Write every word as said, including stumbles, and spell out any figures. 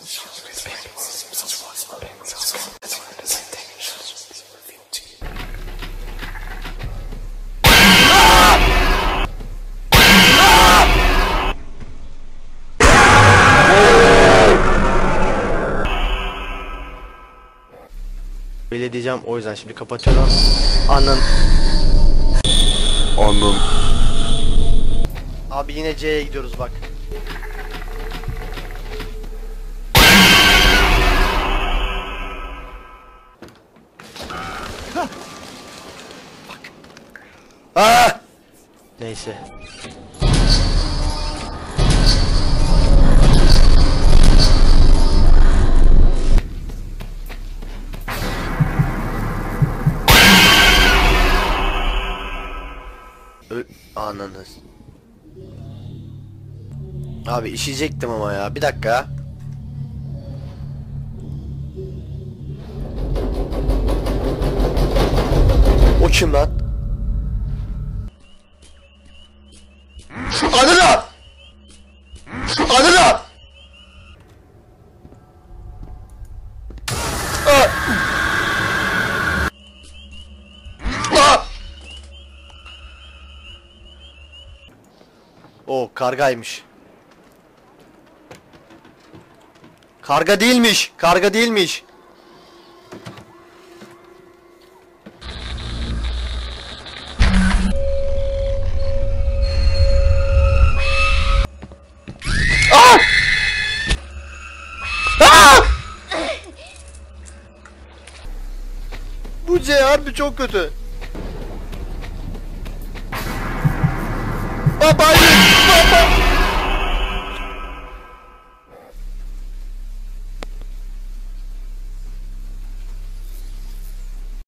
Öyle diyeceğim, o yüzden şimdi kapatıyorum. Anın. Anın. Abi yine C'ye gidiyoruz bak. Bak. Aa! Neyse. Ananız. Abi işeyecektim ama ya. Bir dakika. O kim lan? Anana! Anana! Ah! Ah! O kargaymış. Karga değilmiş. Karga değilmiş. Ah! Ah! Bu C harbi çok kötü. Babayla.